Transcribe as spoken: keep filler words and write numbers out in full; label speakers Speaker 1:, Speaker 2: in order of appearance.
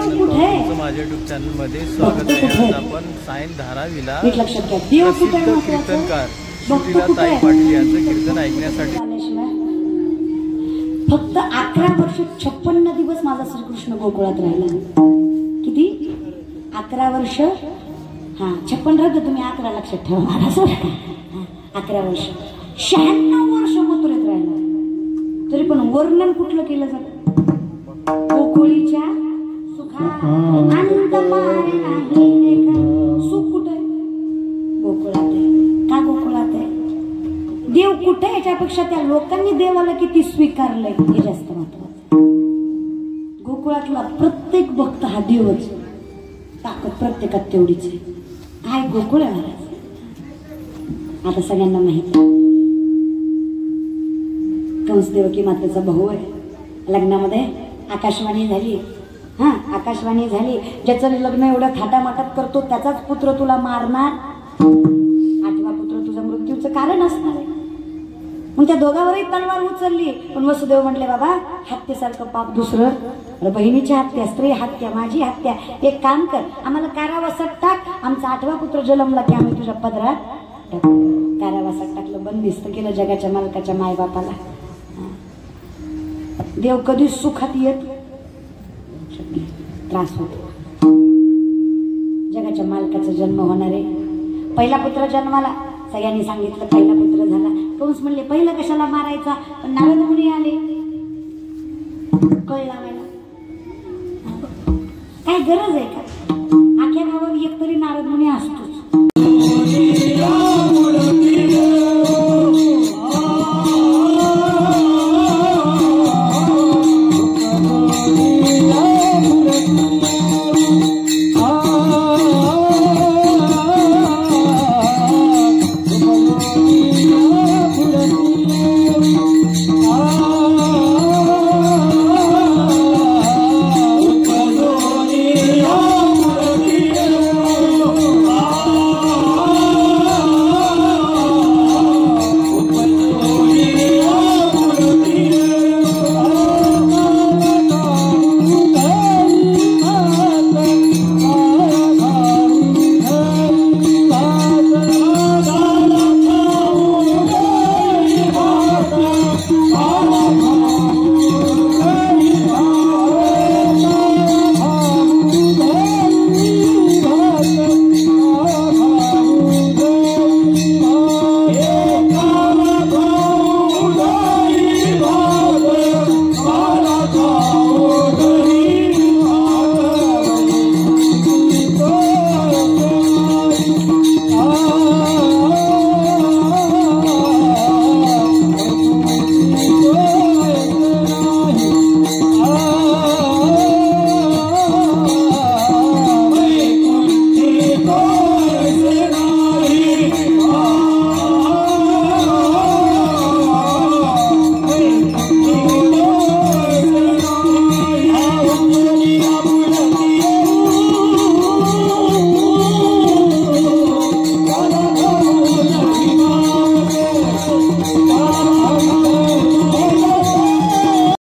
Speaker 1: तुमचं माझ्या YouTube channel मध्ये स्वागत आहे। आज आपण सायन धारावीला प्रसिद्ध कीर्तनकार सुशीला ताई पाटील यांचं कीर्तन ऐकण्यासाठी
Speaker 2: फक्त अकरा वर्ष छप्पन्न दिवस माझा श्रीकृष्ण गोकुळात राहिला। किती? अकरा वर्ष। हा छप्पन राहतं, तुम्ही अकरा लक्षात ठेवा मला सोडा। अकरा वर्ष शहाण्णव वर्ष मथुरेत राहिला, तरी पण वर्णन कुठलं केलं जातं? गोकुळीच्या सुखा अंत मारे नाही देखा। सुख कुठे? गोकुळात आहे। का गोकुळात आहे? देव कुठे? याच्यापेक्षा त्या लोकांनी देवाला किती स्वीकारलंय हे जास्त महत्वाचं। गोकुळातला प्रत्येक भक्त हा देवच, ताकद प्रत्येकात तेवढीच आहे। काय गोकुळ आहे महाराज? आता सगळ्यांना माहिती आहे, कंस देवकी मातेचा भाऊ आहे। लग्नामध्ये आकाशवाणी झाली। हा आकाशवाणी झाली, ज्याचं लग्न एवढं थाटामाटात करतो त्याचाच पुत्र तुला मारणार, आठवा पुत्र तुझ्या मृत्यूचं कारण असणार आहे। मग त्या दोघांवरही तलवार उचलली, पण वसुदेव म्हटले बाबा हत्येसारखं पाप दुसरं, अरे बहिणीची हत्या, स्त्री हत्या, माझी हत्या, एक काम कर आम्हाला कारावासात टाक, आमचा आठवा पुत्र जन्मला की आम्ही तुझ्या पदरात टाकू। कारावासात टाकलं, बंदिस्त केलं जगाच्या मालकाच्या मायबापाला। देव कधी सुखात येत त्रास होतो। जगाच्या मालकाचा जन्म होणार आहे, पहिला पुत्र जन्माला, सगळ्यांनी सांगितलं पहिला पुत्र झाला। कंस म्हणले पहिला कशाला मारायचा, पण नारद मुनी आले, कळ लावायला काय गरज आहे का? आख्या गावात एक तरी नारद मुनी असतो,